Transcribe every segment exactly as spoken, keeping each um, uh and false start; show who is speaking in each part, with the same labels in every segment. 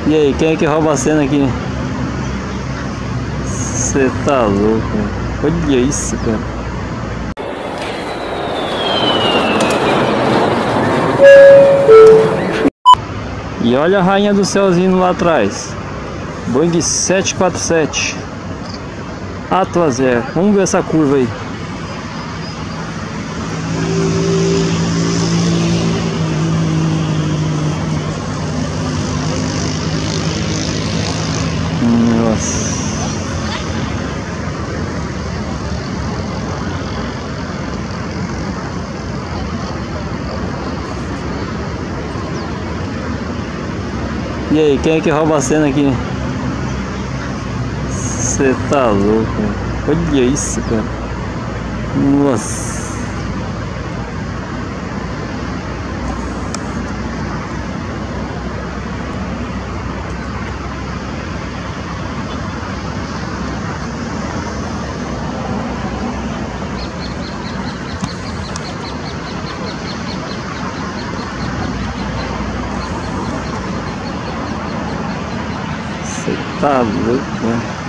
Speaker 1: E aí, quem é que rouba a cena aqui? Você tá louco, cara. Olha isso, cara. E olha a rainha do céuzinho lá atrás. Boeing sete quatro sete. Atlas zero. Vamos ver essa curva aí. Nossa. E aí, quem é que rouba a cena aqui? Você tá louco, cara. Olha isso, cara. Nossa. Você tá louco, cara.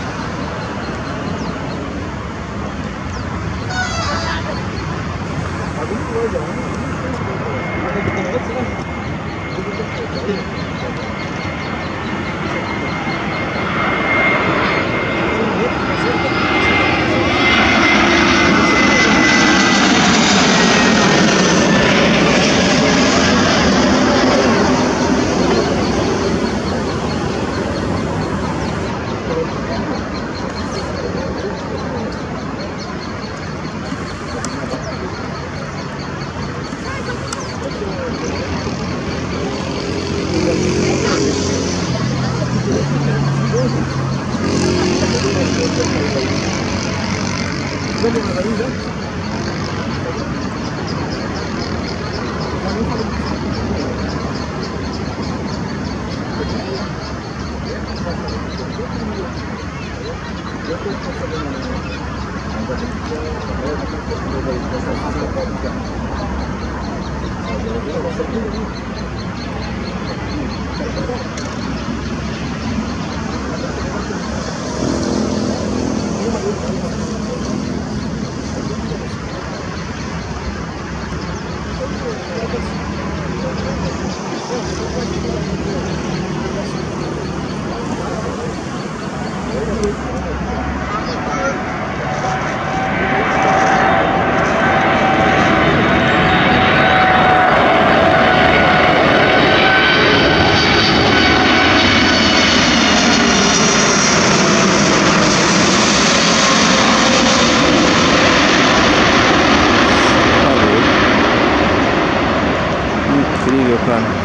Speaker 1: Incrível, cara.